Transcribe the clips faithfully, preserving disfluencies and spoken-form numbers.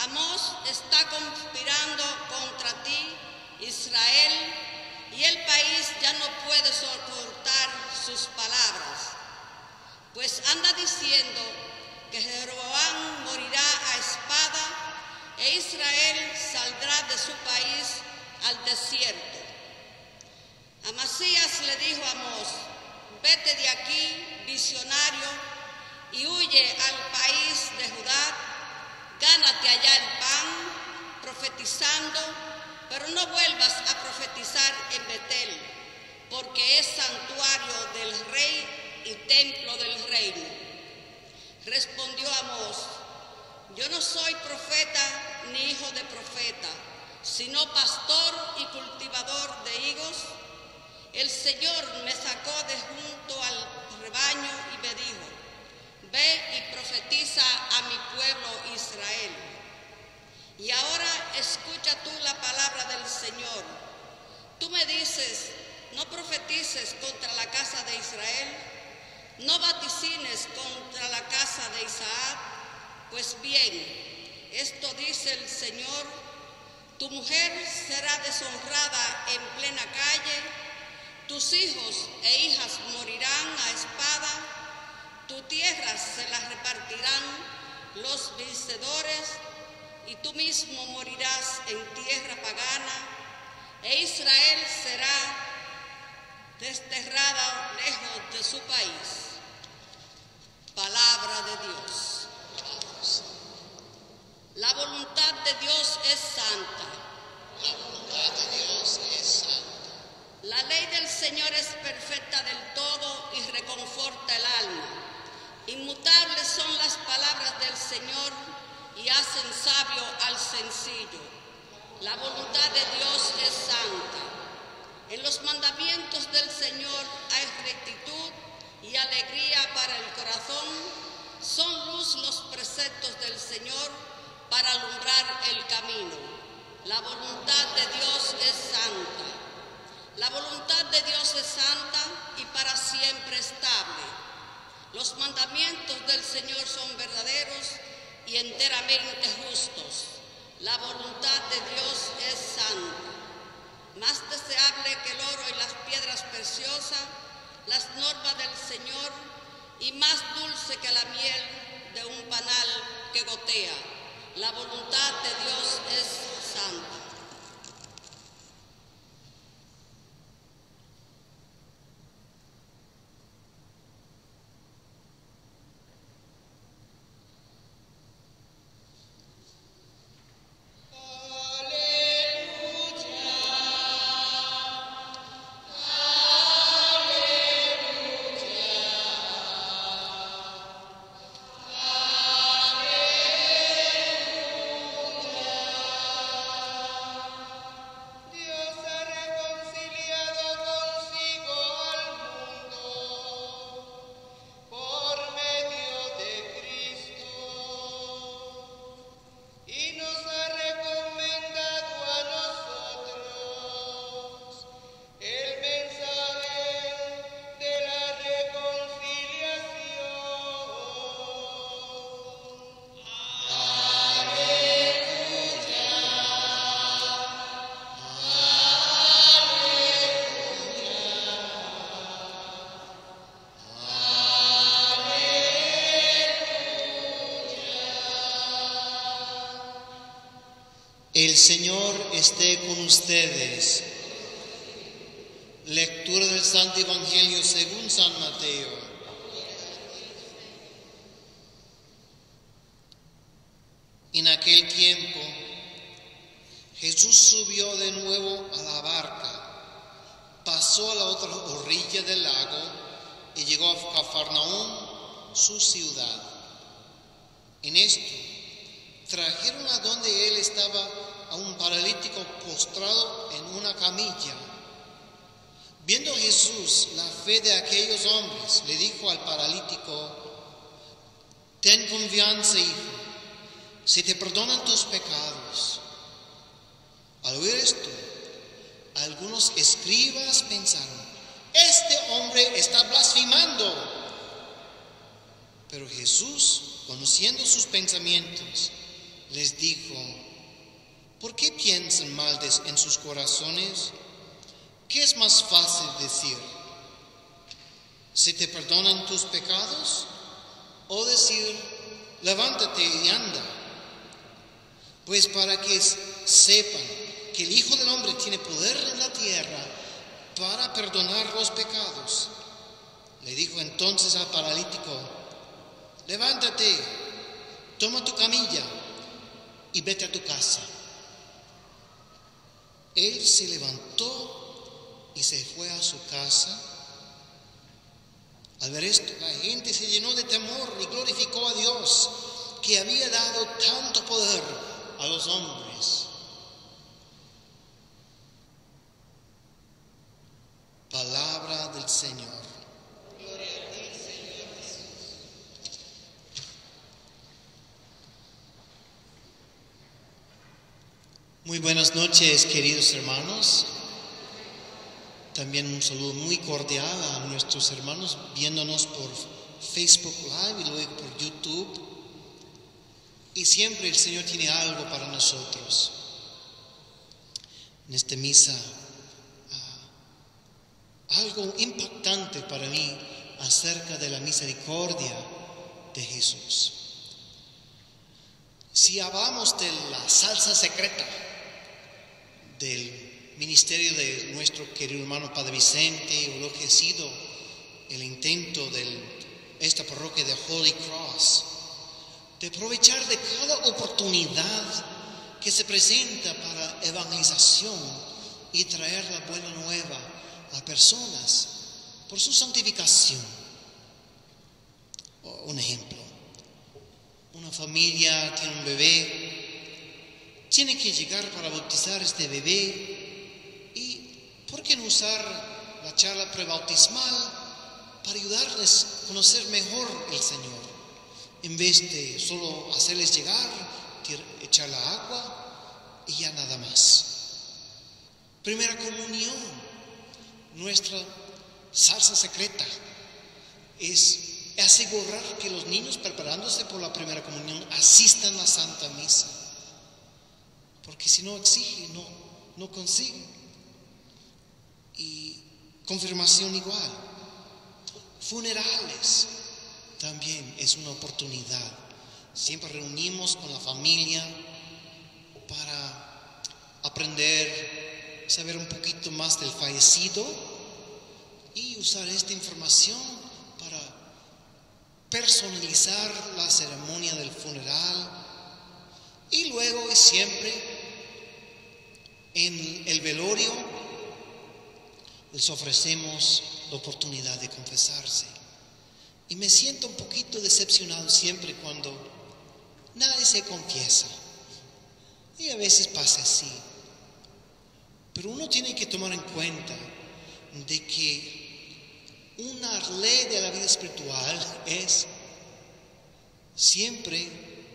Amós está conspirando contra ti, Israel, y el país ya no puede soportar sus palabras, pues anda diciendo que Jeroboam morirá a espada e Israel saldrá de su país al desierto. Amasías le dijo a Amós: vete de aquí, visionario, y huye al país de Judá, gánate allá el pan, profetizando, pero no vuelvas a profetizar en Betel, porque es santuario del rey y templo del reino. Respondió Amós: yo no soy profeta ni hijo de profeta, sino pastor y cultivador de higos. El Señor me sacó de junto al rebaño y me dijo: ve y profetiza a mi pueblo Israel. Y ahora escucha tú la palabra del Señor. Tú me dices: no profetices contra la casa de Israel, no vaticines contra la casa de Isaac. Pues bien, esto dice el Señor: tu mujer será deshonrada en plena calle, tus hijos e hijas morirán a espada, tu tierra se las repartirán los vencedores, y tú mismo morirás en tierra pagana, e Israel será desterrada lejos de su país. Palabra de Dios. La voluntad de Dios es santa. La voluntad de Dios es santa. La ley del Señor es perfecta del todo y reconforta el alma. Inmutables son las palabras del Señor y hacen sabio al sencillo. La voluntad de Dios es santa. En los mandamientos del Señor hay rectitud y alegría para el corazón. Son luz los preceptos del Señor para alumbrar el camino. La voluntad de Dios es santa. La voluntad de Dios es santa y para siempre estable. Los mandamientos del Señor son verdaderos y enteramente justos. La voluntad de Dios es santa. Más deseable que el oro y las piedras preciosas, las normas del Señor, y más dulce que la miel de un panal que gotea. La voluntad de Dios es santa. El Señor esté con ustedes. Lectura del Santo Evangelio según San Mateo. En aquel tiempo, Jesús subió de nuevo a la barca, pasó a la otra orilla del lago y llegó a Cafarnaúm, su ciudad. En esto, trajeron a donde él estaba a un paralítico postrado en una camilla. Viendo Jesús la fe de aquellos hombres, le dijo al paralítico: ten confianza, hijo, se te perdonan tus pecados. Al oír esto, algunos escribas pensaron: este hombre está blasfemando. Pero Jesús, conociendo sus pensamientos, les dijo: ¿por qué piensan mal en sus corazones? ¿Qué es más fácil decir? ¿Se te perdonan tus pecados? ¿O decir: levántate y anda? Pues para que sepan que el Hijo del Hombre tiene poder en la tierra para perdonar los pecados. Le dijo entonces al paralítico: levántate, toma tu camilla y vete a tu casa. Él se levantó y se fue a su casa. Al ver esto, la gente se llenó de temor y glorificó a Dios, que había dado tanto poder a los hombres. Palabra del Señor. Gloria a ti, Señor Jesús. Muy buenas noches, queridos hermanos. También un saludo muy cordial a nuestros hermanos viéndonos por Facebook Live y luego por YouTube. Y siempre el Señor tiene algo para nosotros. En esta misa, uh, algo impactante para mí acerca de la misericordia de Jesús. Si hablamos de la salsa secreta del ministerio de nuestro querido hermano Padre Vicente, o lo que ha sido el intento de esta parroquia de Holy Cross, de aprovechar de cada oportunidad que se presenta para evangelización y traer la buena nueva a personas por su santificación. Un ejemplo: una familia tiene un bebé, tiene que llegar para bautizar a este bebé. ¿Por qué no usar la charla prebautismal para ayudarles a conocer mejor el Señor? En vez de solo hacerles llegar, echar la agua y ya nada más. Primera comunión, nuestra salsa secreta, es asegurar que los niños, preparándose por la primera comunión, asistan a la Santa Misa. Porque si no exige, no, no consigue. Y confirmación igual. Funerales también es una oportunidad. Siempre reunimos con la familia para aprender, saber un poquito más del fallecido y usar esta información para personalizar la ceremonia del funeral. Y luego siempre en el velorio les ofrecemos la oportunidad de confesarse. Y me siento un poquito decepcionado siempre cuando nadie se confiesa. Y a veces pasa así. Pero uno tiene que tomar en cuenta de que una ley de la vida espiritual es siempre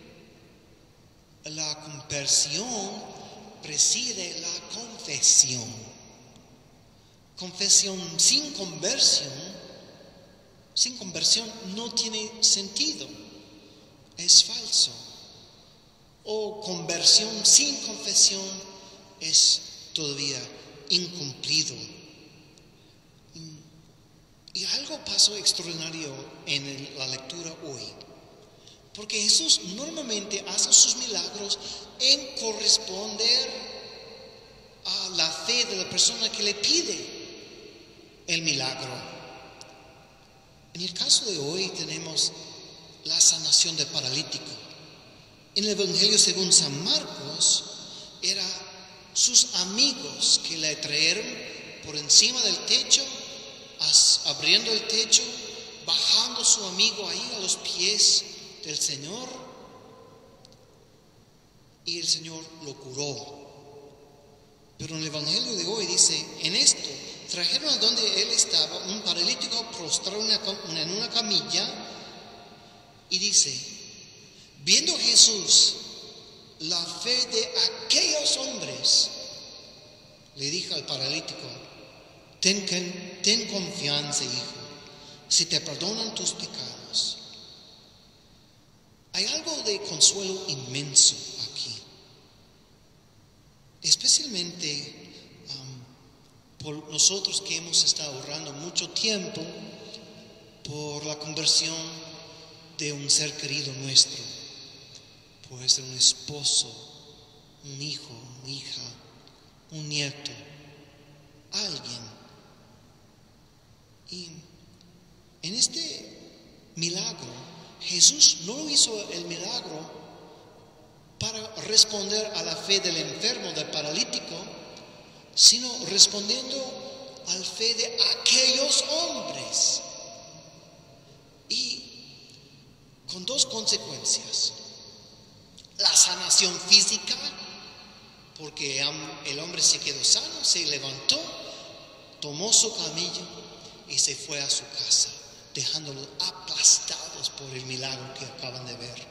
la conversión preside la confesión. Confesión sin conversión, sin conversión no tiene sentido, es falso. O conversión sin confesión es todavía incumplido. Y algo pasó extraordinario en el, la lectura hoy, porque Jesús normalmente hace sus milagros en corresponder a la fe de la persona que le pide el milagro. En el caso de hoy tenemos la sanación del paralítico. En el Evangelio según San Marcos, era sus amigos que le trajeron por encima del techo, abriendo el techo, bajando a su amigo ahí a los pies del Señor, y el Señor lo curó. Pero en el Evangelio de hoy dice: en esto trajeron a donde él estaba un paralítico prostrado en una camilla, y dice: viendo Jesús la fe de aquellos hombres, le dijo al paralítico: ten, ten confianza, hijo, si te perdonan tus pecados. Hay algo de consuelo inmenso acá. por nosotros que hemos estado ahorrando mucho tiempo por la conversión de un ser querido nuestro, puede ser un esposo, un hijo, una hija, un nieto, alguien. Y en este milagro, Jesús no hizo el milagro para responder a la fe del enfermo, del paralítico, sino respondiendo a la fe de aquellos hombres. Y con dos consecuencias: la sanación física, porque el hombre se quedó sano, se levantó, tomó su camilla y se fue a su casa, dejándolos aplastados por el milagro que acaban de ver.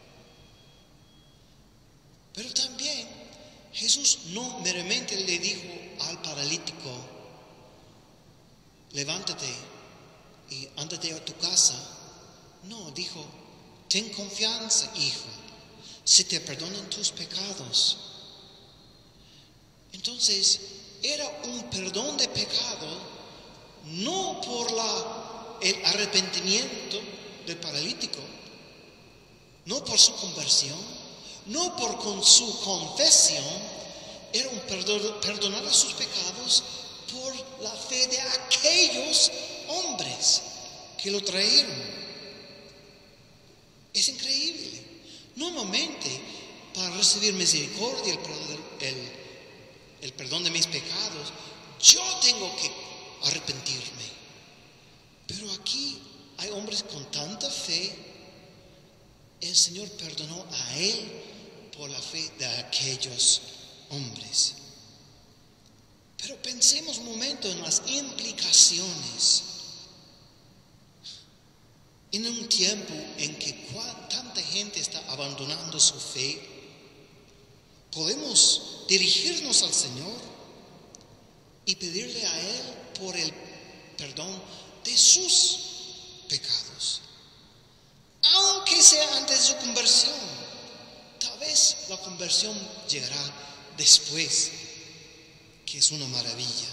Pero también Jesús no meramente le dijo al paralítico: levántate y ándate a tu casa. No, dijo: ten confianza, hijo, se te perdonan tus pecados. Entonces, era un perdón de pecado no por la, el arrepentimiento del paralítico, no por su conversión, no por con su confesión, era un perdón, perdonar a sus pecados por la fe de aquellos hombres que lo trajeron. Es increíble. Normalmente, para recibir misericordia, el perdón, el, el perdón de mis pecados, yo tengo que arrepentirme. Pero aquí hay hombres con tanta fe. El Señor perdonó a él por la fe de aquellos hombres. Pero pensemos un momento en las implicaciones. En un tiempo en que tanta gente está abandonando su fe, podemos dirigirnos al Señor y pedirle a Él por el perdón de sus pecados, aunque sea antes de su conversión. Tal vez la conversión llegará después, que es una maravilla,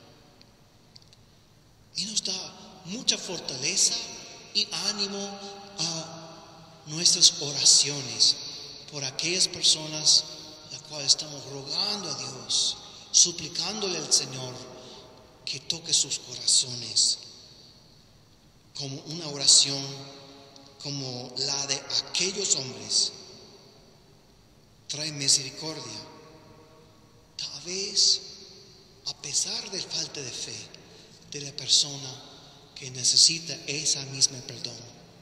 y nos da mucha fortaleza y ánimo a nuestras oraciones por aquellas personas las cuales estamos rogando a Dios, suplicándole al Señor que toque sus corazones, como una oración como la de aquellos hombres. Trae misericordia, tal vez a pesar de falta de fe de la persona que necesita esa misma perdón.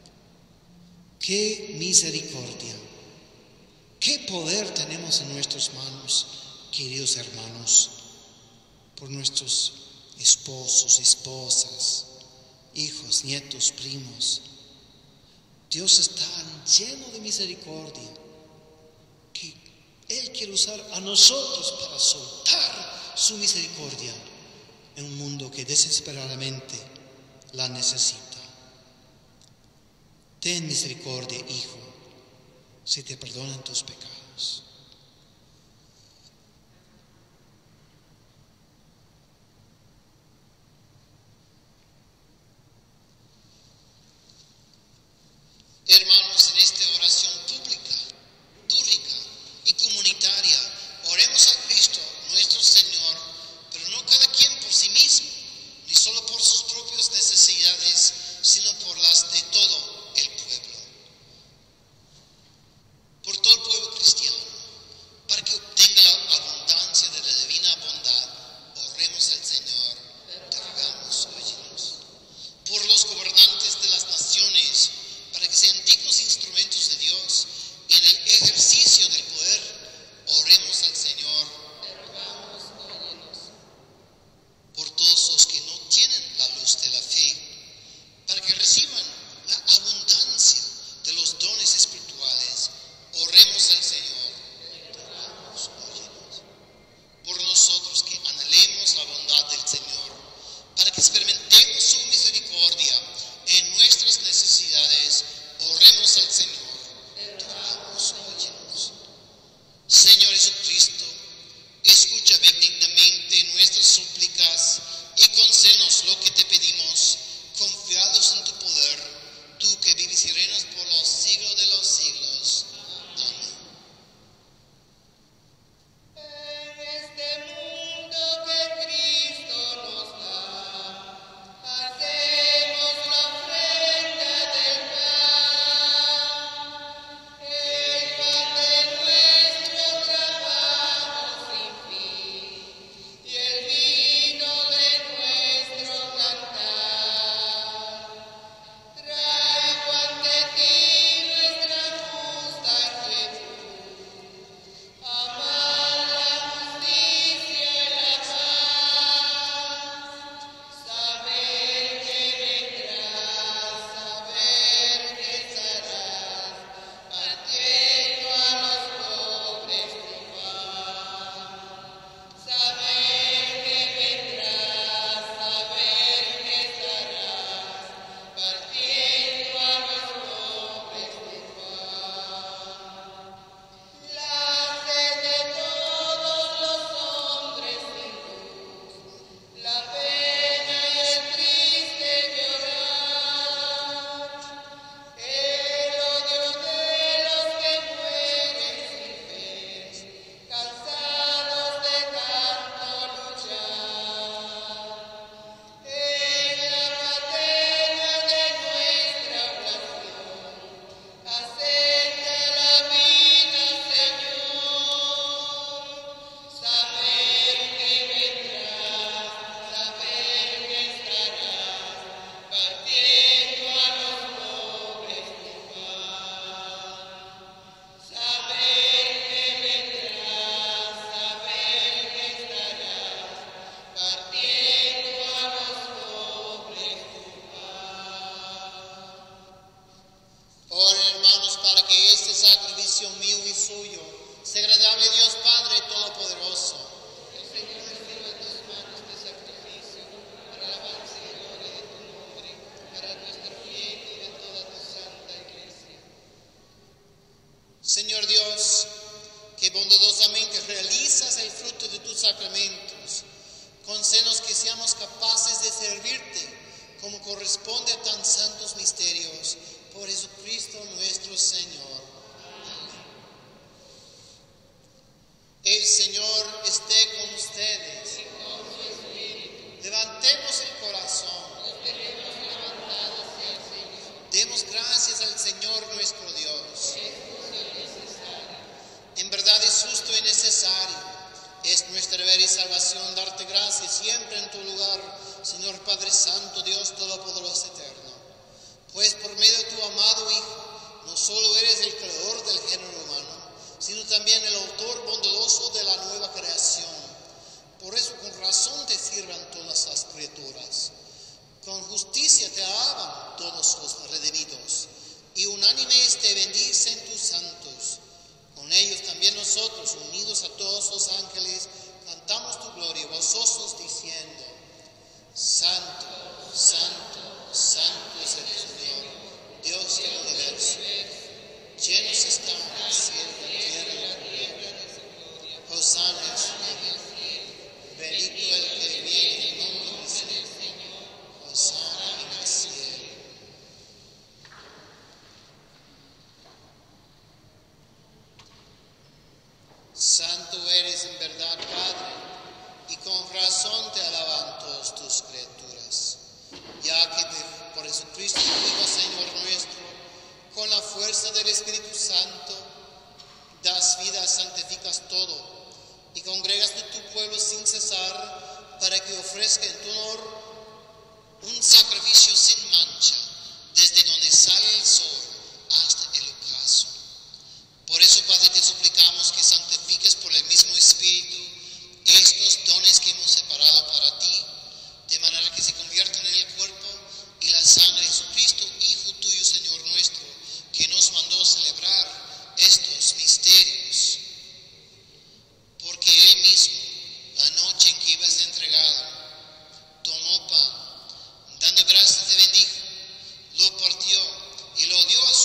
¡Qué misericordia! ¡Qué poder tenemos en nuestras manos, queridos hermanos, por nuestros esposos, esposas, hijos, nietos, primos! Dios es tan lleno de misericordia que Él quiere usar a nosotros para soltar su misericordia en un mundo que desesperadamente la necesita. Ten misericordia, hijo, si te perdonan tus pecados. Hermanos, en esta oración pública, litúrgica y comunitaria, oremos a Cristo, nuestro Señor, pero no cada quien por sí mismo, ni solo por sus propias necesidades, sino por las de todo el pueblo. Por todo el pueblo cristiano, para que obtenga la abundancia de la divina bondad, oremos al Señor, te rogamos, óyenos. Por los gobernantes de las naciones, para que sean dignos instrumentos de Dios y en el ejercicio del poder, oremos al Señor, te rogamos, óyenos. Por todos los que no tienen la luz de la fe, para que reciban la abundancia de los dones espirituales, oremos al Señor, te rogamos, óyenos. Por nosotros que anhelemos la bondad del Señor, para que experimentemos su misericordia en nuestras necesidades, oremos al Señor, te rogamos, óyenos. Señor Jesucristo, escucha benignamente nuestras súplicas sacramentos. Concédenos que seamos capaces de servirte como corresponde a tan santos misterios. Por Jesucristo nuestro Señor. Amén. El Señor esté con ustedes. Levantemos el corazón. Demos gracias al Señor nuestro Dios. En verdad es justo y necesario. Es nuestro deber y salvación darte gracias siempre en tu lugar, Señor Padre Santo, Dios Todopoderoso Eterno. Pues por medio de tu amado Hijo, no solo eres el creador del género humano, sino también el autor bondadoso de la nueva creación. Por eso con razón te sirvan todas las criaturas. Con justicia te alaban todos los redimidos, y unánimes te bendicen tus santos. Con ellos también nosotros, unidos a todos los ángeles, cantamos tu gloria, gozosos diciendo: Santo, Santo, Santo es el Señor, Dios del universo. Llenos están el cielo y la tierra de gloria. Hosana en el cielo. Bendito el que viene en nombre del Señor. Hosana en el cielo. Santo eres en verdad, Padre, y con razón te alaban todas tus criaturas, ya que por Jesucristo, Hijo Señor nuestro, con la fuerza del Espíritu Santo, das vida, santificas todo, y congregas de tu pueblo sin cesar, para que ofrezca en tu honor un sacrificio sin mancha, desde donde sale el sol hasta el ocaso. Por eso, Padre, te suplicamos que santifiques por el mismo Espíritu estos dones que hemos separado para ti, de manera que se conviertan en el cuerpo y la sangre de Jesucristo, Hijo tuyo, Señor nuestro, que nos mandó celebrar estos misterios. Porque Él mismo, la noche en que iba a ser entregado, tomó pan, dando gracias te bendijo, lo partió y lo dio a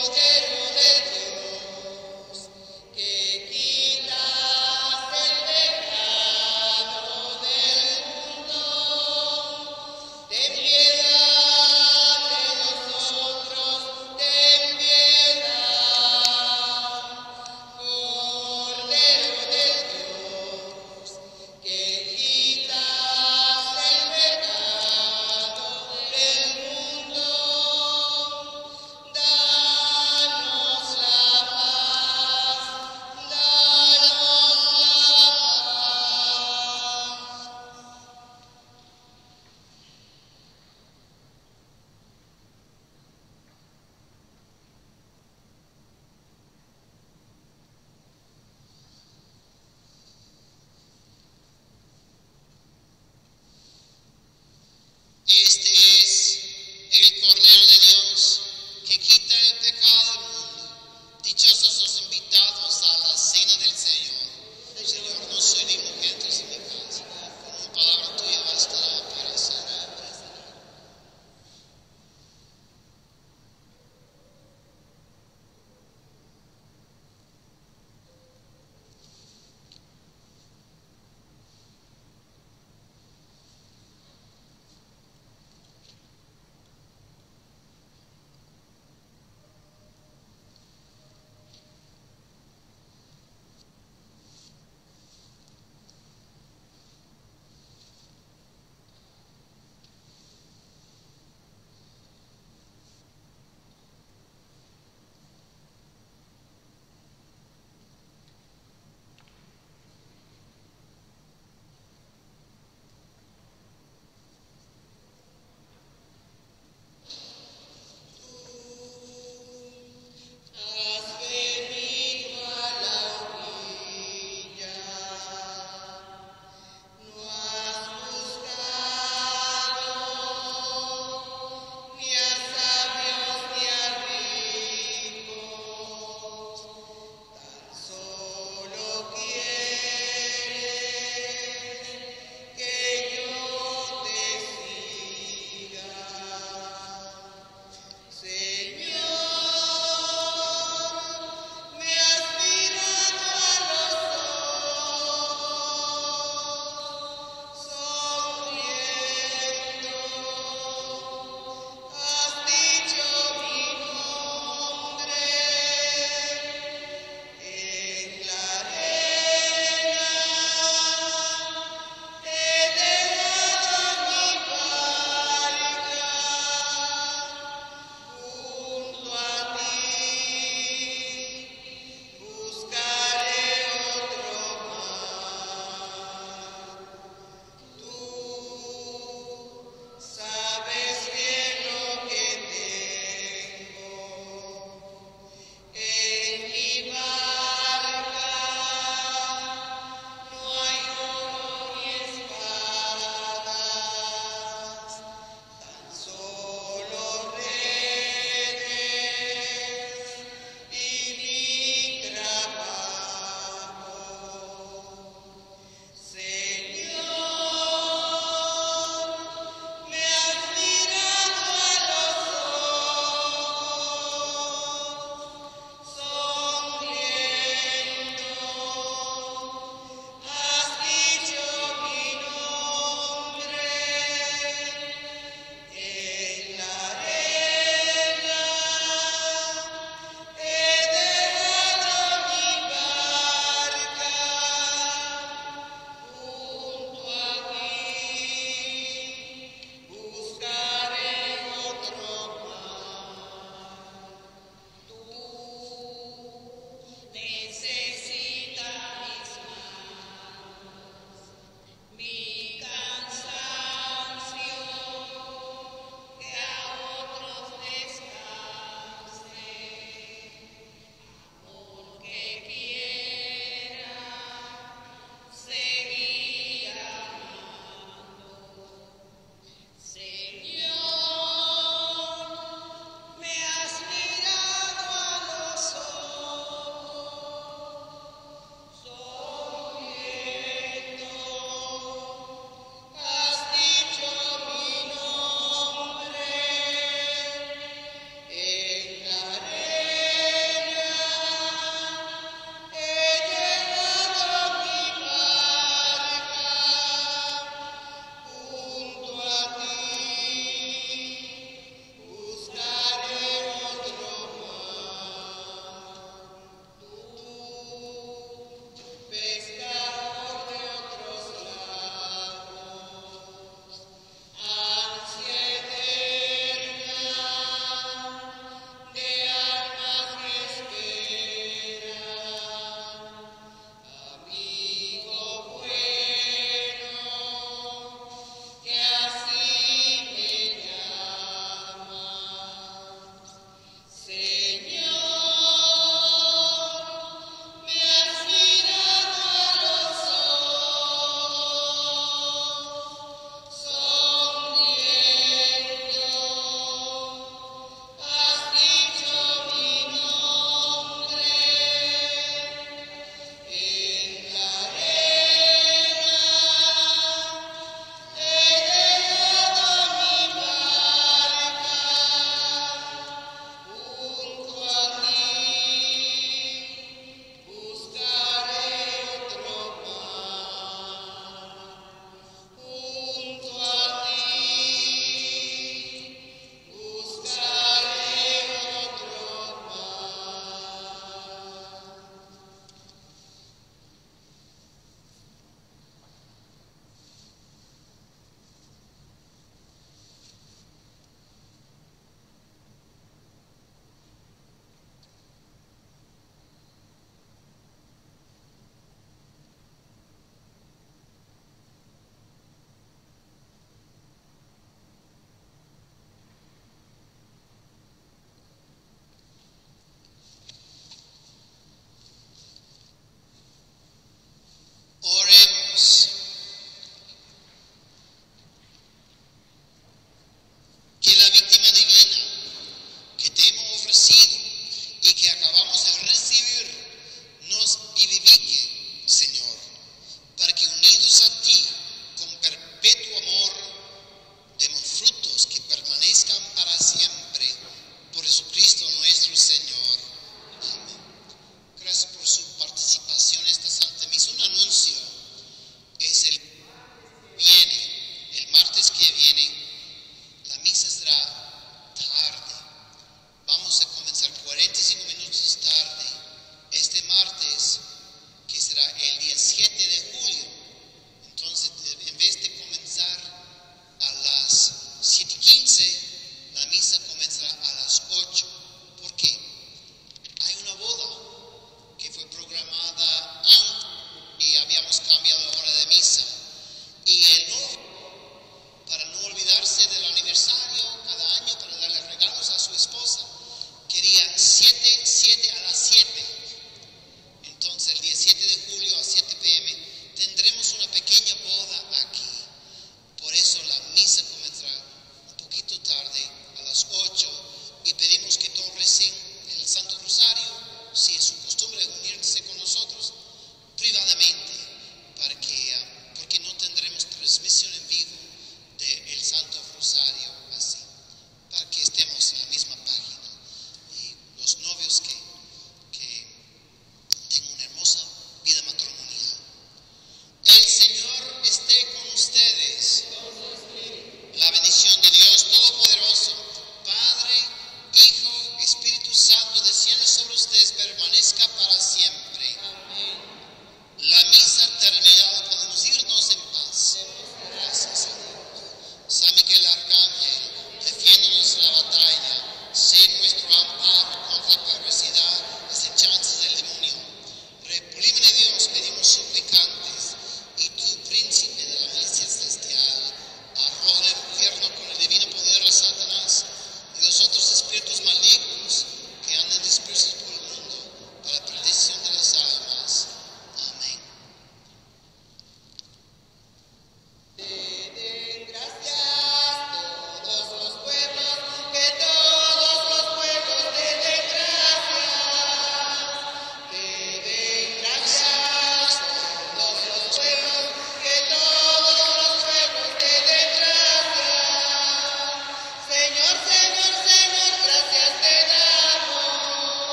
que